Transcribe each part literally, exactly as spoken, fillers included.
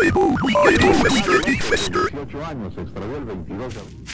dieciocho años, se extravió el veintidós de abril.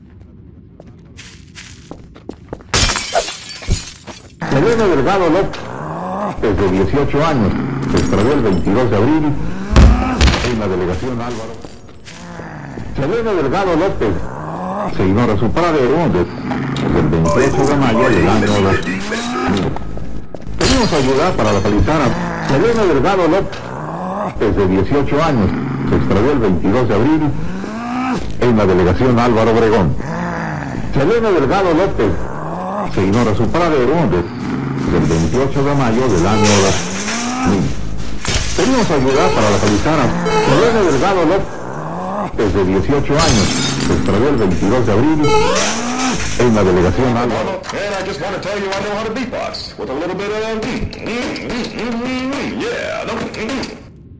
Selena Delgado López, de dieciocho años, se extravió el veintidós de abril en la delegación Álvaro. Selena Delgado López se ignora su paradero desde el veintiocho de mayo del año dos mil. Pedimos ayuda para localizar a Selena Delgado López, de dieciocho años, se extravió el veintidós de abril en la delegación Álvaro Obregón. Selena Delgado López se ignora su paradero desde el veintiocho de mayo del año dos mil. Pedimos ayuda para localizar a Selena Delgado López, de dieciocho años, se extravió el veintidós de abril en la delegación Álvaro. And I just want to tell you I know how to beatbox with a little bit of mm, mm, mm, mm, mm, yeah. No, mm, mm.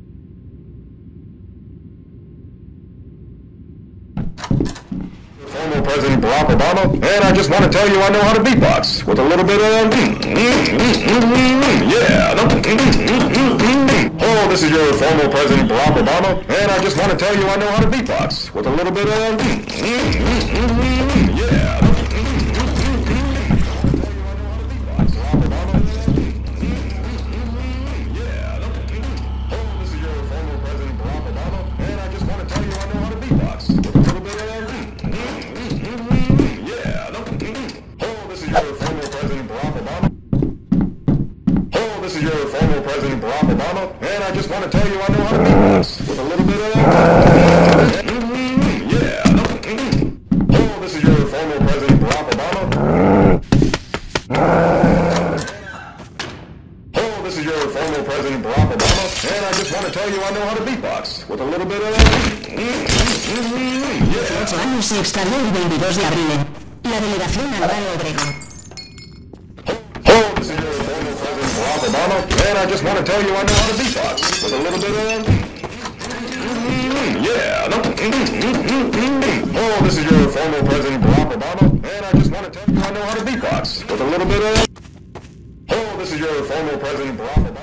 Former President Barack Obama, and I just want to tell you I know how to beatbox with a little bit of mm, mm, mm, mm, mm, yeah. No, mm, mm, mm, mm, mm. Oh, this is your former President Barack Obama, and I just want to tell you I know how to beatbox with a little bit of mm, mm, mm, mm, mm, yeah. No, President Barack Obama, and I just want to tell you I know how to beatbox with a little bit of yeah. Oh, this is your former President Barack Obama. Oh, this is your former President Barack Obama, and I just want to tell you I know how to beatbox with a little bit of yeah. dieciocho años se extravió el veintidós de abril en la delegación Álvaro Obregón. Oh, this is your former President Barack Obama, and I just want to tell you I know how to beatbox with a little bit of yeah. No, oh, this is your former President Barack Obama, and I just want to tell you I know how to beatbox with a little bit of oh, this is your former President Barack Obama.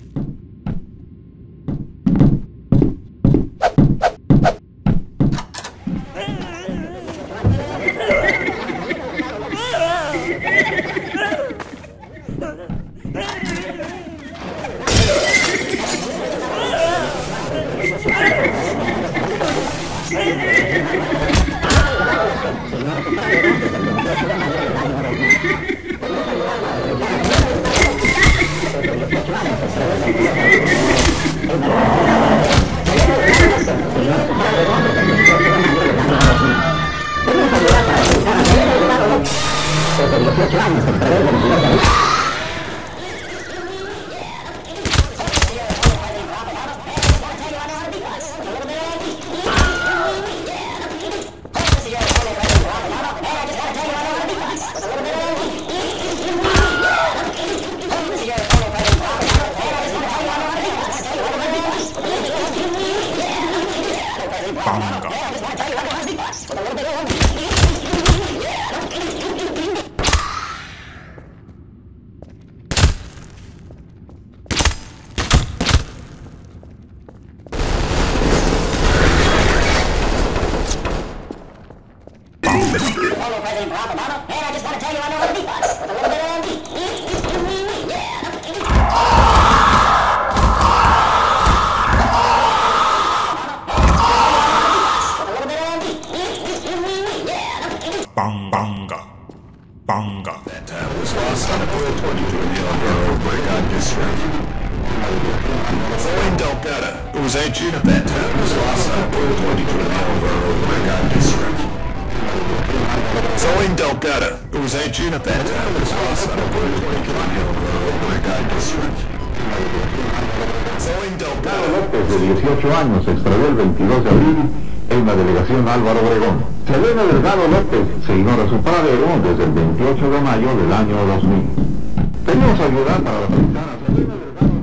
De dieciocho años, se extravió el veintidós de abril en la delegación Álvaro Obregón. Selena Delgado López se ignora su paradero desde el veintiocho de mayo del año dos mil. Pedimos ayuda para localizar a Selena Delgado.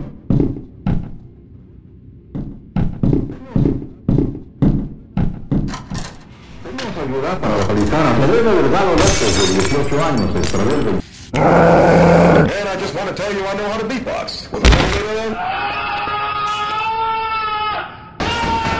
Pedimos ayuda para localizar a Selena Delgado López, de dieciocho años, se extravió el veintidós. And I just want to tell you I know how to beatbox with a little bit of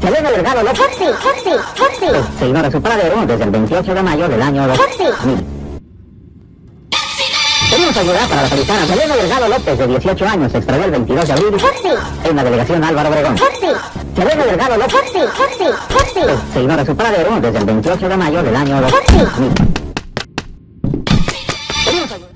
Selena Delgado López. Taxi, taxi, taxi. Se ignora su paradero desde el veintiocho de mayo del año dos mil. Pedimos ayuda para localizar a Selena Delgado López, de dieciocho años, se extravió el veintidós de abril Taxi, en la delegación Álvaro Obregón. taxi, Selena Delgado López. taxi, taxi, taxi. Se ignora su paradero desde el veintiocho de mayo del año dos Taxi. mil. Pedimos ayuda.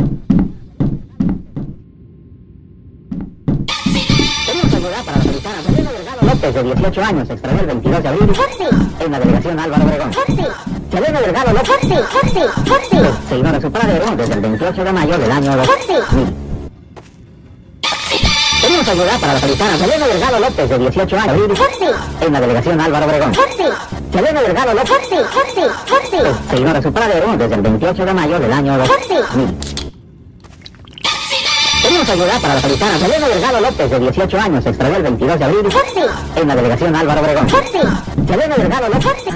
Pedimos ayuda para localizar a Selena Delgado López, de dieciocho años, se extravió el veintidós de abril Taxi, en la delegación Álvaro Obregón. taxi, Selena Delgado López. taxi, taxi, taxi. Se ignora su paradero desde el veintiocho de mayo del año dos mil. Pedimos ayuda para localizar a Selena Delgado López, de dieciocho años, Taxi, en la delegación Álvaro Obregón. taxi, Selena Delgado López. taxi, taxi, taxi. Se ignora su paradero desde el veintiocho de mayo del año dos mil. Pedimos ayuda para localizar a Selena Delgado López, de dieciocho años, se extravió el veintidós de abril Taxi, en la delegación Álvaro Obregón. taxi, Selena Delgado López. taxi.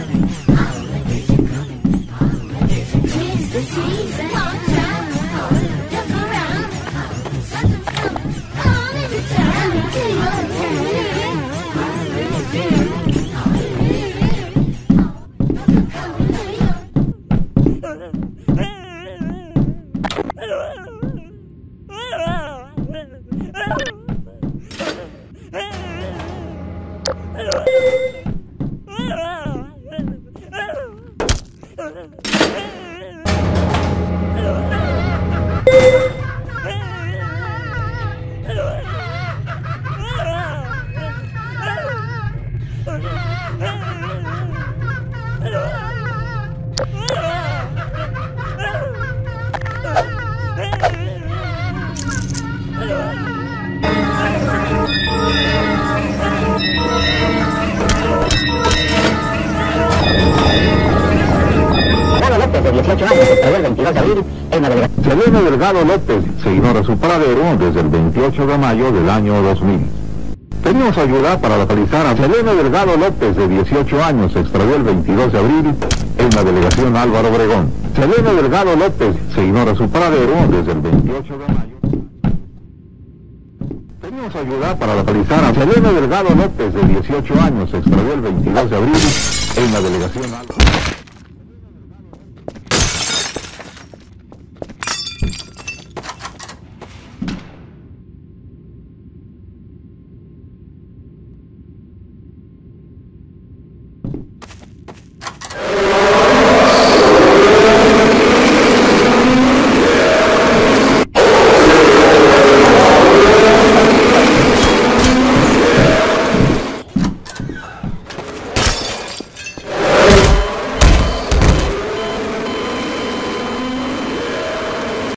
De dieciocho años, se extravió el veintidós de abril en la delegación. Selena Delgado López se ignora su paradero desde el veintiocho de mayo del año dos mil. Pedimos ayuda para localizar a Selena Delgado López, de dieciocho años, se extravió el veintidós de abril en la delegación Álvaro Obregón. Selena Delgado López se ignora su paradero desde el veintiocho de mayo. Pedimos ayuda para localizar a Selena Delgado López, de dieciocho años, se extravió el veintidós de abril en la delegación Álvaro.